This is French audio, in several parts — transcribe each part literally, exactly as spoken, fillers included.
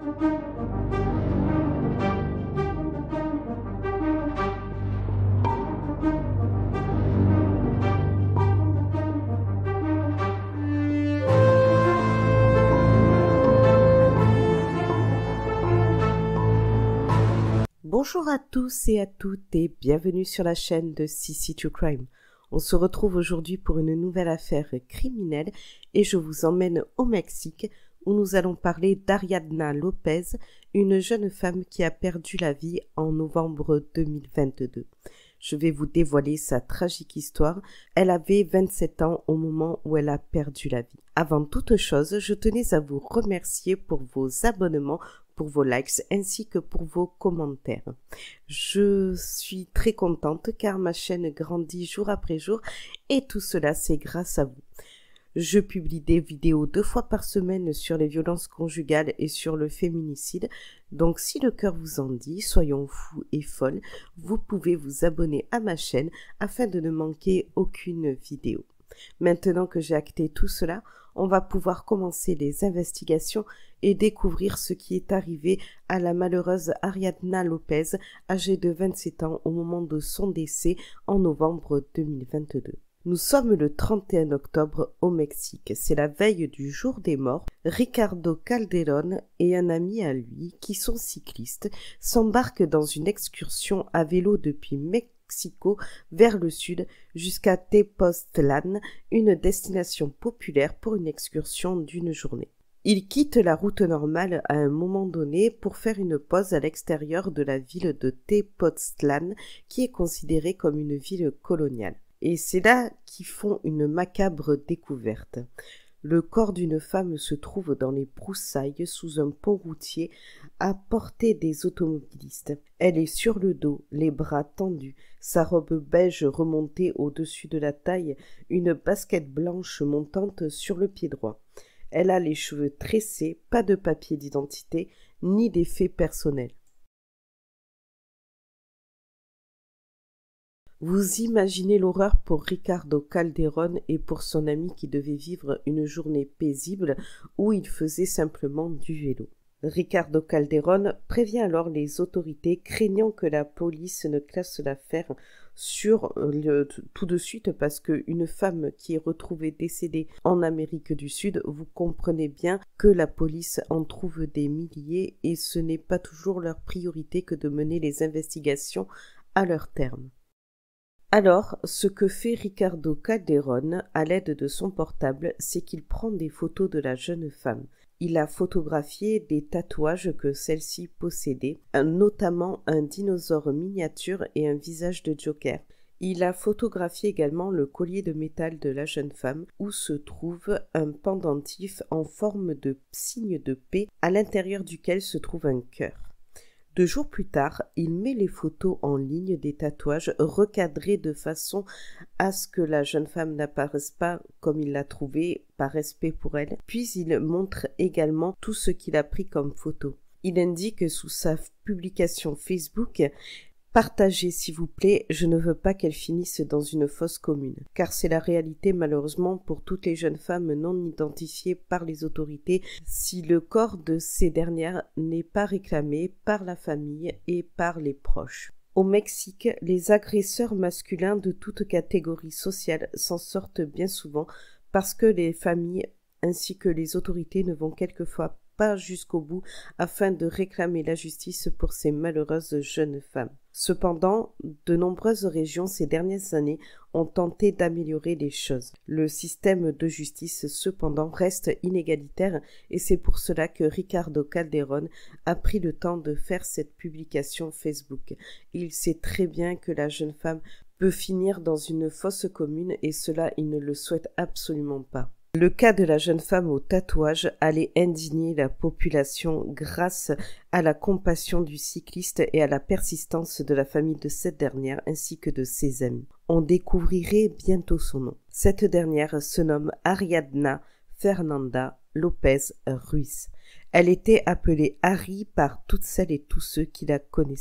Bonjour à tous et à toutes et bienvenue sur la chaîne de Sissi True Crime. On se retrouve aujourd'hui pour une nouvelle affaire criminelle et je vous emmène au Mexique où nous allons parler d'Ariadna Lopez, une jeune femme qui a perdu la vie en novembre deux mille vingt-deux. Je vais vous dévoiler sa tragique histoire. Elle avait vingt-sept ans au moment où elle a perdu la vie. Avant toute chose, je tenais à vous remercier pour vos abonnements, pour vos likes ainsi que pour vos commentaires. Je suis très contente car ma chaîne grandit jour après jour et tout cela c'est grâce à vous. Je publie des vidéos deux fois par semaine sur les violences conjugales et sur le féminicide. Donc si le cœur vous en dit, soyons fous et folles, vous pouvez vous abonner à ma chaîne afin de ne manquer aucune vidéo. Maintenant que j'ai acté tout cela, on va pouvoir commencer les investigations et découvrir ce qui est arrivé à la malheureuse Ariadna Lopez, âgée de vingt-sept ans au moment de son décès en novembre deux mille vingt-deux. Nous sommes le trente et un octobre au Mexique. C'est la veille du jour des morts. Ricardo Calderón et un ami à lui, qui sont cyclistes, s'embarquent dans une excursion à vélo depuis Mexico vers le sud jusqu'à Tepoztlán, une destination populaire pour une excursion d'une journée. Ils quittent la route normale à un moment donné pour faire une pause à l'extérieur de la ville de Tepoztlán, qui est considérée comme une ville coloniale. Et c'est là qu'ils font une macabre découverte. Le corps d'une femme se trouve dans les broussailles sous un pont routier à portée des automobilistes. Elle est sur le dos, les bras tendus, sa robe beige remontée au-dessus de la taille, une basket blanche montante sur le pied droit. Elle a les cheveux tressés, pas de papier d'identité, ni d'effets personnels. Vous imaginez l'horreur pour Ricardo Calderón et pour son ami qui devait vivre une journée paisible où il faisait simplement du vélo. Ricardo Calderón prévient alors les autorités, craignant que la police ne classe l'affaire sur le, tout de suite parce qu'une femme qui est retrouvée décédée en Amérique du Sud, vous comprenez bien que la police en trouve des milliers et ce n'est pas toujours leur priorité que de mener les investigations à leur terme. Alors, ce que fait Ricardo Calderón à l'aide de son portable, c'est qu'il prend des photos de la jeune femme. Il a photographié des tatouages que celle-ci possédait, notamment un dinosaure miniature et un visage de Joker. Il a photographié également le collier de métal de la jeune femme, où se trouve un pendentif en forme de signe de paix, à l'intérieur duquel se trouve un cœur. Deux jours plus tard, il met les photos en ligne des tatouages recadrés de façon à ce que la jeune femme n'apparaisse pas comme il l'a trouvé par respect pour elle. Puis il montre également tout ce qu'il a pris comme photo. Il indique sous sa publication Facebook « Partagez s'il vous plaît, je ne veux pas qu'elle finisse dans une fosse commune. » Car c'est la réalité malheureusement pour toutes les jeunes femmes non identifiées par les autorités si le corps de ces dernières n'est pas réclamé par la famille et par les proches. Au Mexique, les agresseurs masculins de toute catégorie sociale s'en sortent bien souvent parce que les familles ainsi que les autorités ne vont quelquefois pas jusqu'au bout afin de réclamer la justice pour ces malheureuses jeunes femmes. Cependant, de nombreuses régions ces dernières années ont tenté d'améliorer les choses. Le système de justice, cependant, reste inégalitaire et c'est pour cela que Ricardo Calderón a pris le temps de faire cette publication Facebook. Il sait très bien que la jeune femme peut finir dans une fosse commune et cela, il ne le souhaite absolument pas. Le cas de la jeune femme au tatouage allait indigner la population grâce à la compassion du cycliste et à la persistance de la famille de cette dernière ainsi que de ses amis. On découvrirait bientôt son nom. Cette dernière se nomme Ariadna Fernanda Lopez Ruiz. Elle était appelée Harry par toutes celles et tous ceux qui la connaissaient.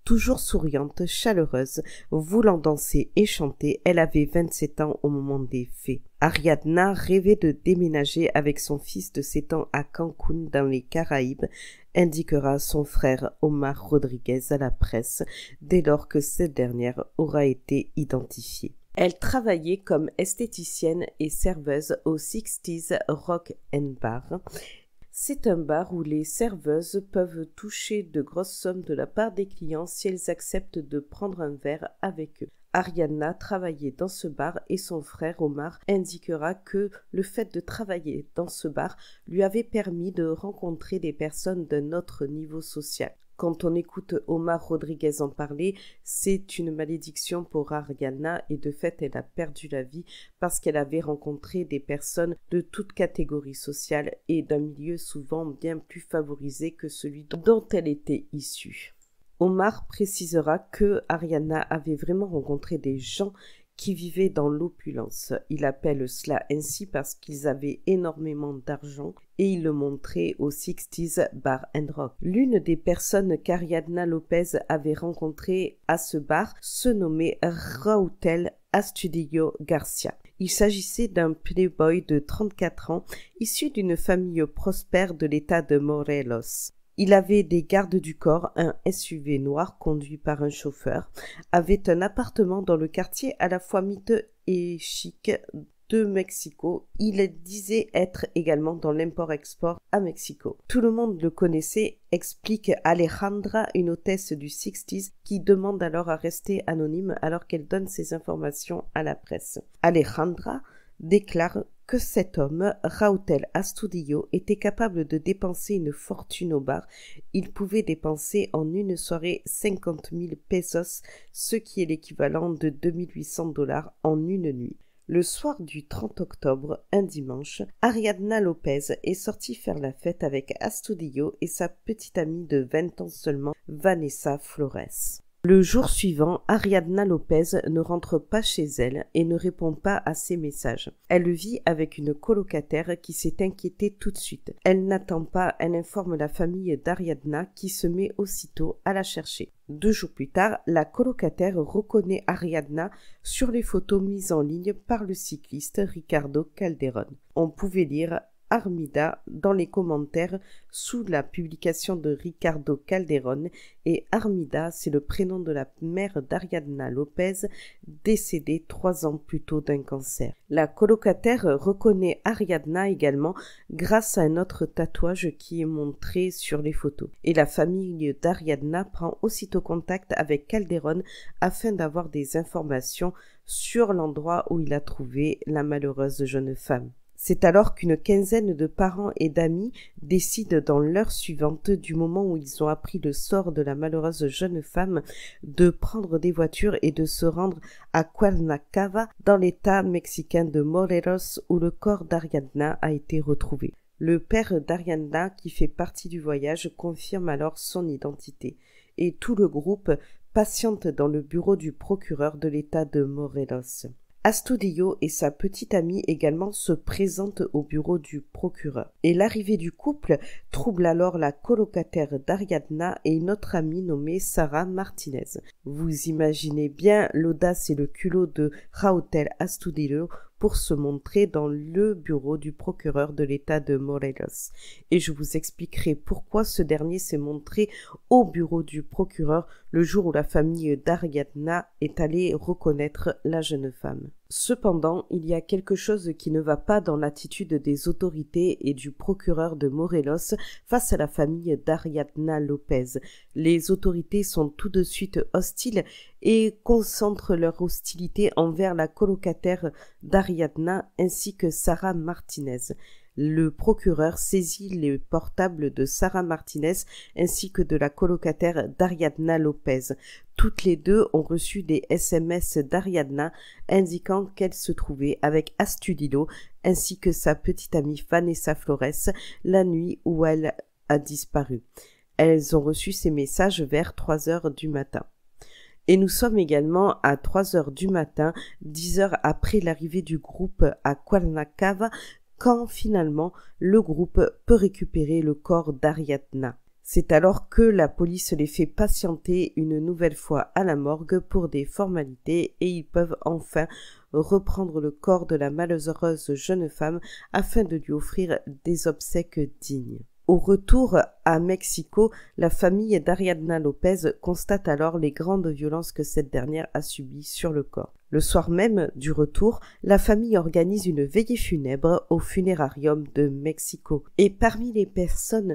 Toujours souriante, chaleureuse, voulant danser et chanter, elle avait vingt-sept ans au moment des faits. Ariadna rêvait de déménager avec son fils de sept ans à Cancún dans les Caraïbes, indiquera son frère Omar Rodriguez à la presse dès lors que cette dernière aura été identifiée. Elle travaillait comme esthéticienne et serveuse au sixties Rock and Bar. C'est un bar où les serveuses peuvent toucher de grosses sommes de la part des clients si elles acceptent de prendre un verre avec eux. Ariadna travaillait dans ce bar et son frère Omar indiquera que le fait de travailler dans ce bar lui avait permis de rencontrer des personnes d'un autre niveau social. Quand on écoute Omar Rodriguez en parler, c'est une malédiction pour Ariadna et de fait elle a perdu la vie parce qu'elle avait rencontré des personnes de toute catégorie sociale et d'un milieu souvent bien plus favorisé que celui dont elle était issue. Omar précisera que Ariadna avait vraiment rencontré des gens qui vivaient dans l'opulence. Il appelle cela ainsi parce qu'ils avaient énormément d'argent et il le montrait au sixties Bar and Rock. L'une des personnes qu'Ariadna Lopez avait rencontrées à ce bar se nommait Rautel Astudillo Garcia. Il s'agissait d'un playboy de trente-quatre ans, issu d'une famille prospère de l'état de Morelos. Il avait des gardes du corps, un S U V noir conduit par un chauffeur, avait un appartement dans le quartier à la fois miteux et chic de Mexico. Il disait être également dans l'import-export à Mexico. Tout le monde le connaissait, explique Alejandra, une hôtesse du sixties, qui demande alors à rester anonyme alors qu'elle donne ses informations à la presse. Alejandra déclare que cet homme, Rautel Astudillo, était capable de dépenser une fortune au bar. Il pouvait dépenser en une soirée cinquante mille pesos, ce qui est l'équivalent de deux mille huit cents dollars en une nuit. Le soir du trente octobre, un dimanche, Ariadna Lopez est sortie faire la fête avec Astudillo et sa petite amie de vingt ans seulement, Vanessa Flores. Le jour suivant, Ariadna Lopez ne rentre pas chez elle et ne répond pas à ses messages. Elle vit avec une colocataire qui s'est inquiétée tout de suite. Elle n'attend pas, elle informe la famille d'Ariadna qui se met aussitôt à la chercher. Deux jours plus tard, la colocataire reconnaît Ariadna sur les photos mises en ligne par le cycliste Ricardo Calderón. On pouvait lire Armida dans les commentaires sous la publication de Ricardo Calderón, et Armida, c'est le prénom de la mère d'Ariadna Lopez, décédée trois ans plus tôt d'un cancer. La colocataire reconnaît Ariadna également grâce à un autre tatouage qui est montré sur les photos. Et la famille d'Ariadna prend aussitôt contact avec Calderón afin d'avoir des informations sur l'endroit où il a trouvé la malheureuse jeune femme. C'est alors qu'une quinzaine de parents et d'amis décident dans l'heure suivante, du moment où ils ont appris le sort de la malheureuse jeune femme, de prendre des voitures et de se rendre à Cuernavaca, dans l'état mexicain de Morelos, où le corps d'Ariadna a été retrouvé. Le père d'Ariadna, qui fait partie du voyage, confirme alors son identité, et tout le groupe patiente dans le bureau du procureur de l'état de Morelos. Astudillo et sa petite amie également se présentent au bureau du procureur. Et l'arrivée du couple trouble alors la colocataire d'Ariadna et une autre amie nommée Sarah Martinez. Vous imaginez bien l'audace et le culot de Rautel Astudillo pour se montrer dans le bureau du procureur de l'état de Morelos. Et je vous expliquerai pourquoi ce dernier s'est montré au bureau du procureur le jour où la famille d'Ariadna est allée reconnaître la jeune femme. Cependant, il y a quelque chose qui ne va pas dans l'attitude des autorités et du procureur de Morelos face à la famille d'Ariadna Lopez. Les autorités sont tout de suite hostiles et concentrent leur hostilité envers la colocataire d'Ariadna ainsi que Sarah Martinez. Le procureur saisit les portables de Sarah Martinez ainsi que de la colocataire d'Ariadna Lopez. Toutes les deux ont reçu des S M S d'Ariadna indiquant qu'elle se trouvait avec Astudillo ainsi que sa petite amie Vanessa Flores la nuit où elle a disparu. Elles ont reçu ces messages vers trois heures du matin. Et nous sommes également à trois heures du matin, dix heures après l'arrivée du groupe à Cuernavaca, quand finalement le groupe peut récupérer le corps d'Ariadna. C'est alors que la police les fait patienter une nouvelle fois à la morgue pour des formalités et ils peuvent enfin reprendre le corps de la malheureuse jeune femme afin de lui offrir des obsèques dignes. Au retour à Mexico, la famille d'Ariadna Lopez constate alors les grandes violences que cette dernière a subies sur le corps. Le soir même du retour, la famille organise une veillée funèbre au funérarium de Mexico. Et parmi les personnes,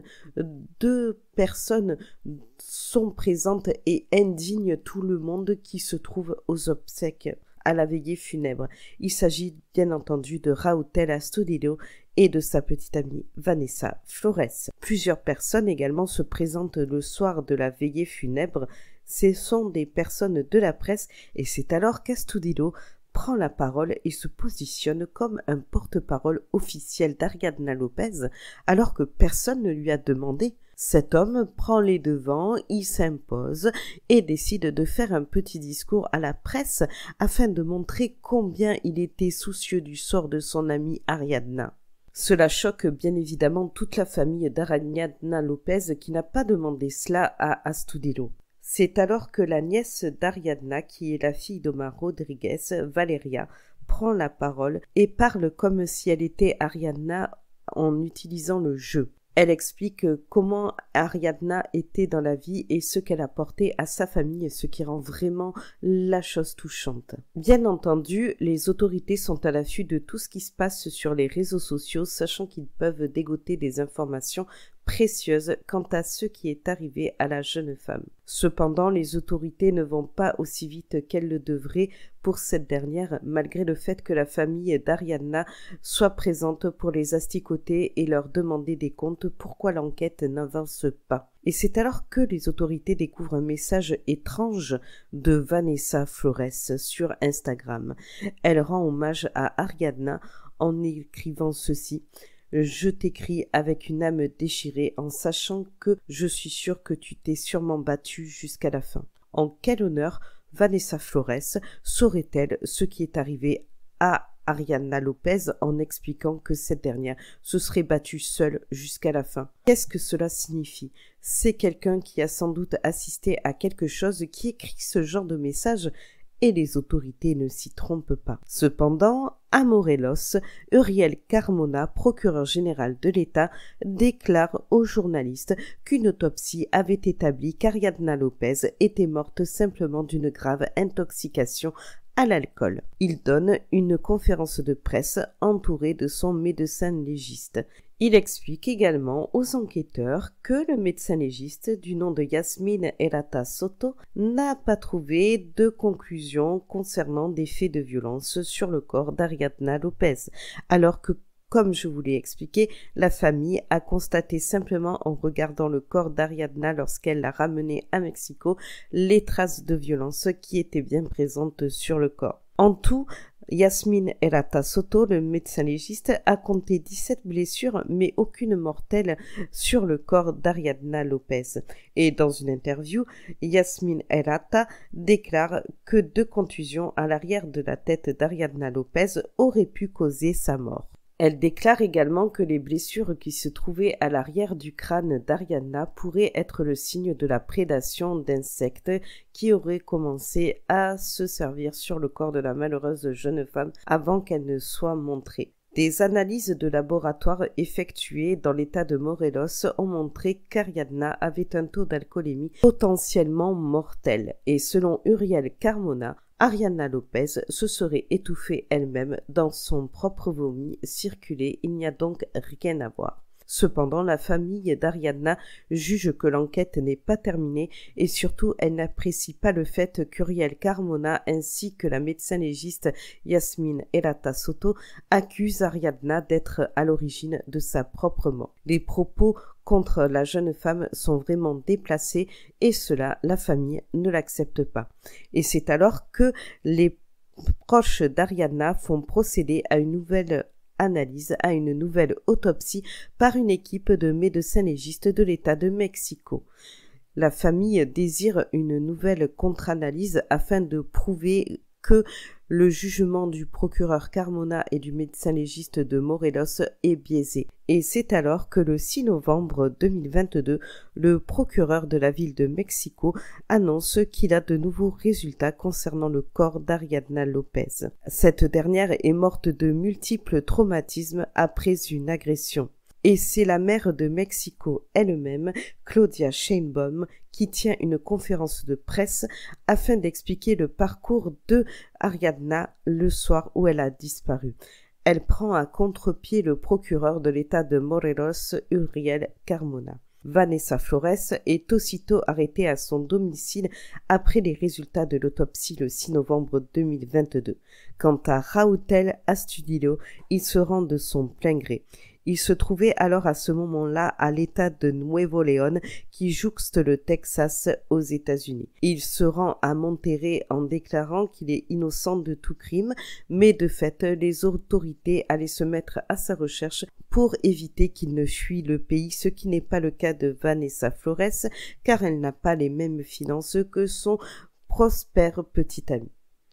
deux personnes sont présentes et indignent tout le monde qui se trouve aux obsèques à la veillée funèbre. Il s'agit bien entendu de Raúl Astudillo et de sa petite amie Vanessa Flores. Plusieurs personnes également se présentent le soir de la veillée funèbre. Ce sont des personnes de la presse et c'est alors qu'Astudillo prend la parole et se positionne comme un porte-parole officiel d'Ariadna Lopez alors que personne ne lui a demandé. Cet homme prend les devants, il s'impose et décide de faire un petit discours à la presse afin de montrer combien il était soucieux du sort de son amie Ariadna. Cela choque bien évidemment toute la famille d'Ariadna Lopez qui n'a pas demandé cela à Astudillo. C'est alors que la nièce d'Ariadna, qui est la fille d'Omar Rodriguez, Valeria, prend la parole et parle comme si elle était Ariadna en utilisant le jeu. Elle explique comment Ariadna était dans la vie et ce qu'elle apportait à sa famille, ce qui rend vraiment la chose touchante. Bien entendu, les autorités sont à l'affût de tout ce qui se passe sur les réseaux sociaux, sachant qu'ils peuvent dégoter des informations précieuses quant à ce qui est arrivé à la jeune femme. Cependant, les autorités ne vont pas aussi vite qu'elles le devraient pour cette dernière, malgré le fait que la famille d'Ariadna soit présente pour les asticoter et leur demander des comptes pourquoi l'enquête n'avance pas. Et c'est alors que les autorités découvrent un message étrange de Vanessa Flores sur Instagram. Elle rend hommage à Ariadna en écrivant ceci: je t'écris avec une âme déchirée en sachant que je suis sûre que tu t'es sûrement battue jusqu'à la fin. En quel honneur Vanessa Flores saurait-elle ce qui est arrivé à Ariadna Lopez en expliquant que cette dernière se serait battue seule jusqu'à la fin? Qu'est-ce que cela signifie? C'est quelqu'un qui a sans doute assisté à quelque chose qui écrit ce genre de message et les autorités ne s'y trompent pas. Cependant, à Morelos, Uriel Carmona, procureur général de l'État, déclare aux journalistes qu'une autopsie avait établi qu'Ariadna Lopez était morte simplement d'une grave intoxication à l'alcool. Il donne une conférence de presse entouré de son médecin légiste. Il explique également aux enquêteurs que le médecin légiste du nom de Yasmine Errata Soto n'a pas trouvé de conclusion concernant des faits de violence sur le corps d'Ariadna Lopez, alors que, comme je vous l'ai expliqué, la famille a constaté simplement en regardant le corps d'Ariadna lorsqu'elle l'a ramené à Mexico les traces de violence qui étaient bien présentes sur le corps. En tout, Yasmine Errata Soto, le médecin légiste, a compté dix-sept blessures, mais aucune mortelle sur le corps d'Ariadna Lopez. Et dans une interview, Yasmine Errata déclare que deux contusions à l'arrière de la tête d'Ariadna Lopez auraient pu causer sa mort. Elle déclare également que les blessures qui se trouvaient à l'arrière du crâne d'Ariadna pourraient être le signe de la prédation d'insectes qui auraient commencé à se servir sur le corps de la malheureuse jeune femme avant qu'elle ne soit montrée. Des analyses de laboratoire effectuées dans l'état de Morelos ont montré qu'Ariadna avait un taux d'alcoolémie potentiellement mortel et selon Uriel Carmona, Ariadna Lopez se serait étouffée elle-même dans son propre vomi circulé, il n'y a donc rien à voir. Cependant, la famille d'Ariadna juge que l'enquête n'est pas terminée et surtout elle n'apprécie pas le fait qu'Uriel Carmona ainsi que la médecin légiste Yasmine Errata Soto accusent Ariadna d'être à l'origine de sa propre mort. Les propos contre la jeune femme sont vraiment déplacés et cela, la famille ne l'accepte pas. Et c'est alors que les proches d'Ariadna font procéder à une nouvelle analyse, à une nouvelle autopsie par une équipe de médecins légistes de l'État de Mexico. La famille désire une nouvelle contre-analyse afin de prouver que le jugement du procureur Carmona et du médecin légiste de Morelos est biaisé. Et c'est alors que le six novembre deux mille vingt-deux, le procureur de la ville de Mexico annonce qu'il a de nouveaux résultats concernant le corps d'Ariadna Lopez. Cette dernière est morte de multiples traumatismes après une agression. Et c'est la maire de Mexico elle-même, Claudia Sheinbaum, qui tient une conférence de presse afin d'expliquer le parcours de Ariadna le soir où elle a disparu. Elle prend à contre-pied le procureur de l'État de Morelos, Uriel Carmona. Vanessa Flores est aussitôt arrêtée à son domicile après les résultats de l'autopsie le six novembre deux mille vingt-deux. Quant à Raúl Astudillo, il se rend de son plein gré. Il se trouvait alors à ce moment-là à l'État de Nuevo León qui jouxte le Texas aux États-Unis. Il se rend à Monterrey en déclarant qu'il est innocent de tout crime, mais de fait, les autorités allaient se mettre à sa recherche pour éviter qu'il ne fuit le pays, ce qui n'est pas le cas de Vanessa Flores, car elle n'a pas les mêmes finances que son prospère petit ami.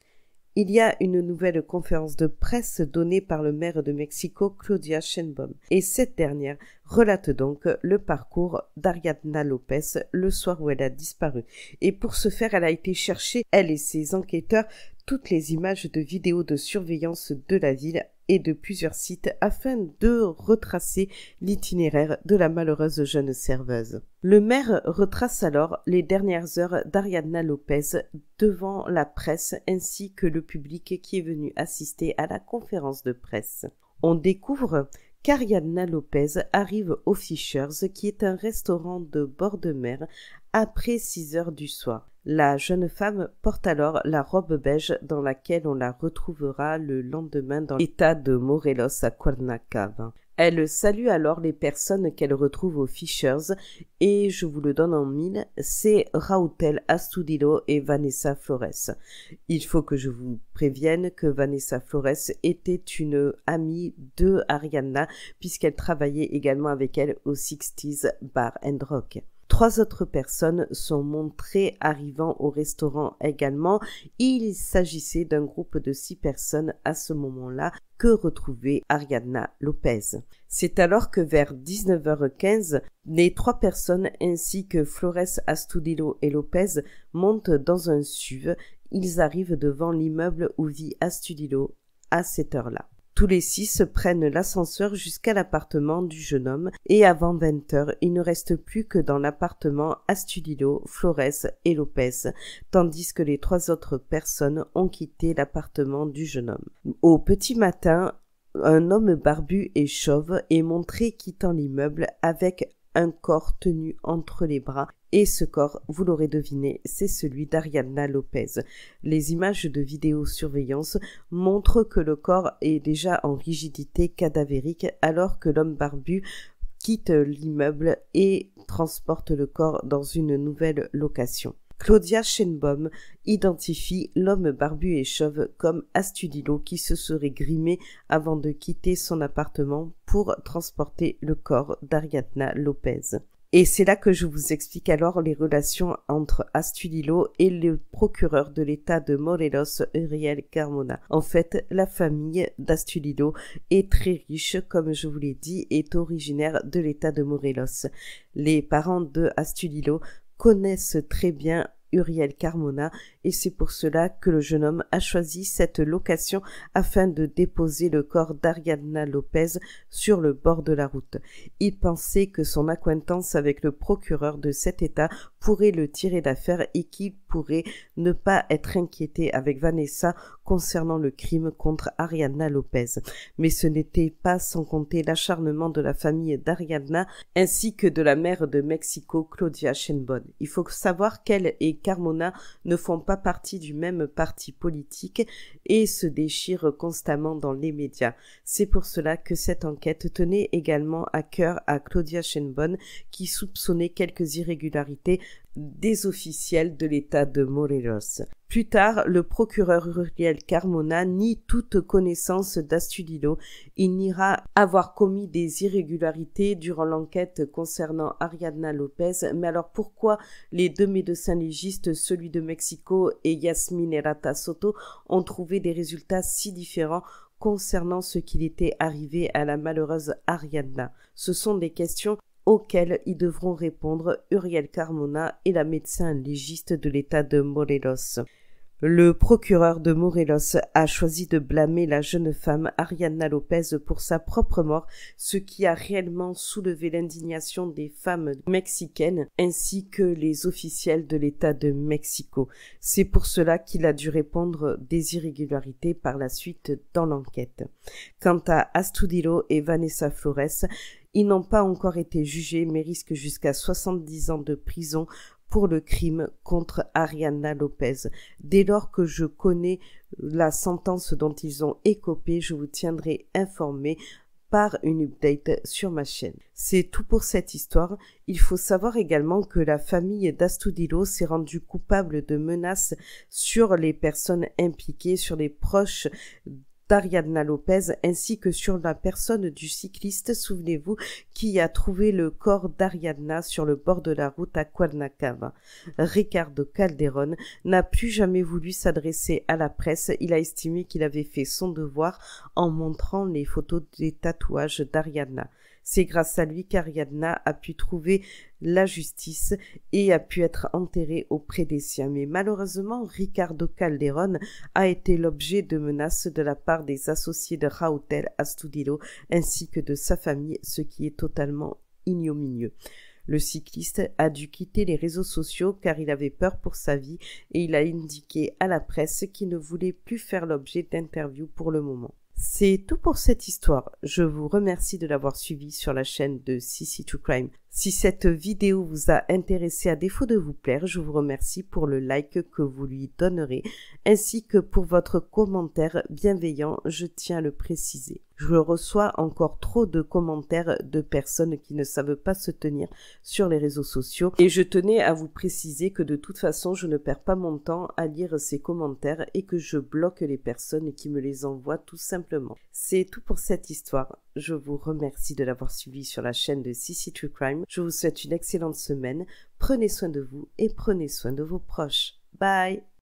Il y a une nouvelle conférence de presse donnée par le maire de Mexico, Claudia Sheinbaum, et cette dernière relate donc le parcours d'Ariadna Lopez le soir où elle a disparu. Et pour ce faire, elle a été chercher, elle et ses enquêteurs, toutes les images de vidéos de surveillance de la ville et de plusieurs sites afin de retracer l'itinéraire de la malheureuse jeune serveuse. Le maire retrace alors les dernières heures d'Ariadna Lopez devant la presse ainsi que le public qui est venu assister à la conférence de presse. On découvre qu'Ariadna Lopez arrive au Fishers, qui est un restaurant de bord de mer, après six heures du soir. La jeune femme porte alors la robe beige dans laquelle on la retrouvera le lendemain dans l'état de Morelos à Cuernavaca. Elle salue alors les personnes qu'elle retrouve aux Fishers et je vous le donne en mille, c'est Raúl Astudillo et Vanessa Flores. Il faut que je vous prévienne que Vanessa Flores était une amie de Ariadna puisqu'elle travaillait également avec elle au sixties Bar and Rock. Trois autres personnes sont montrées arrivant au restaurant également. Il s'agissait d'un groupe de six personnes à ce moment-là que retrouvait Ariadna Lopez. C'est alors que vers dix-neuf heures quinze, les trois personnes ainsi que Flores, Astudillo et Lopez montent dans un S U V. Ils arrivent devant l'immeuble où vit Astudillo à cette heure-là. Tous les six prennent l'ascenseur jusqu'à l'appartement du jeune homme et avant vingt heures, il ne reste plus que dans l'appartement Astudillo, Flores et Lopez, tandis que les trois autres personnes ont quitté l'appartement du jeune homme. Au petit matin, un homme barbu et chauve est montré quittant l'immeuble avec un corps tenu entre les bras. Et ce corps, vous l'aurez deviné, c'est celui d'Ariadna Lopez. Les images de vidéosurveillance montrent que le corps est déjà en rigidité cadavérique alors que l'homme barbu quitte l'immeuble et transporte le corps dans une nouvelle location. Claudia Sheinbaum identifie l'homme barbu et chauve comme Astudillo qui se serait grimé avant de quitter son appartement pour transporter le corps d'Ariadna Lopez. Et c'est là que je vous explique alors les relations entre Astudillo et le procureur de l'État de Morelos, Uriel Carmona. En fait, la famille d'Astudillo est très riche, comme je vous l'ai dit, est originaire de l'État de Morelos. Les parents de Astudillo connaissent très bien Uriel Carmona et c'est pour cela que le jeune homme a choisi cette location afin de déposer le corps d'Ariadna Lopez sur le bord de la route. Il pensait que son acquaintance avec le procureur de cet état pourrait le tirer d'affaire et qu'il pourrait ne pas être inquiété avec Vanessa concernant le crime contre Ariadna Lopez. Mais ce n'était pas sans compter l'acharnement de la famille d'Ariadna ainsi que de la maire de Mexico, Claudia Sheinbaum. Il faut savoir qu'elle et Carmona ne font pas partie du même parti politique et se déchirent constamment dans les médias. C'est pour cela que cette enquête tenait également à cœur à Claudia Sheinbaum qui soupçonnait quelques irrégularités des officiels de l'État de Morelos. Plus tard, le procureur Uriel Carmona nie toute connaissance d'Astudillo. Il niera avoir commis des irrégularités durant l'enquête concernant Ariadna Lopez. Mais alors pourquoi les deux médecins légistes, celui de Mexico et Yasmine Herrata Soto, ont trouvé des résultats si différents concernant ce qu'il était arrivé à la malheureuse Ariadna? Ce sont des questions auxquelles ils devront répondre Uriel Carmona et la médecin légiste de l'État de Morelos. Le procureur de Morelos a choisi de blâmer la jeune femme Ariadna Lopez pour sa propre mort, ce qui a réellement soulevé l'indignation des femmes mexicaines ainsi que les officiels de l'État de Mexico. C'est pour cela qu'il a dû répondre des irrégularités par la suite dans l'enquête. Quant à Astudillo et Vanessa Flores, ils n'ont pas encore été jugés mais risquent jusqu'à soixante-dix ans de prison pour le crime contre Ariadna Lopez. Dès lors que je connais la sentence dont ils ont écopé, je vous tiendrai informé par une update sur ma chaîne. C'est tout pour cette histoire. Il faut savoir également que la famille d'Astudillo s'est rendue coupable de menaces sur les personnes impliquées, sur les proches d'Ariadna Lopez ainsi que sur la personne du cycliste, souvenez-vous, qui a trouvé le corps d'Ariadna sur le bord de la route à Cuernavaca. Ricardo Calderón n'a plus jamais voulu s'adresser à la presse. Il a estimé qu'il avait fait son devoir en montrant les photos des tatouages d'Ariadna. C'est grâce à lui qu'Ariadna a pu trouver la justice et a pu être enterrée auprès des siens. Mais malheureusement, Ricardo Calderón a été l'objet de menaces de la part des associés de Raúl Astudillo ainsi que de sa famille, ce qui est totalement ignominieux. Le cycliste a dû quitter les réseaux sociaux car il avait peur pour sa vie et il a indiqué à la presse qu'il ne voulait plus faire l'objet d'interviews pour le moment. C'est tout pour cette histoire. Je vous remercie de l'avoir suivi sur la chaîne de C C True Crime. Si cette vidéo vous a intéressé à défaut de vous plaire, je vous remercie pour le like que vous lui donnerez, ainsi que pour votre commentaire bienveillant, je tiens à le préciser. Je reçois encore trop de commentaires de personnes qui ne savent pas se tenir sur les réseaux sociaux et je tenais à vous préciser que de toute façon, je ne perds pas mon temps à lire ces commentaires et que je bloque les personnes qui me les envoient tout simplement. C'est tout pour cette histoire. Je vous remercie de l'avoir suivi sur la chaîne de C C True Crime. Je vous souhaite une excellente semaine. Prenez soin de vous et prenez soin de vos proches. Bye!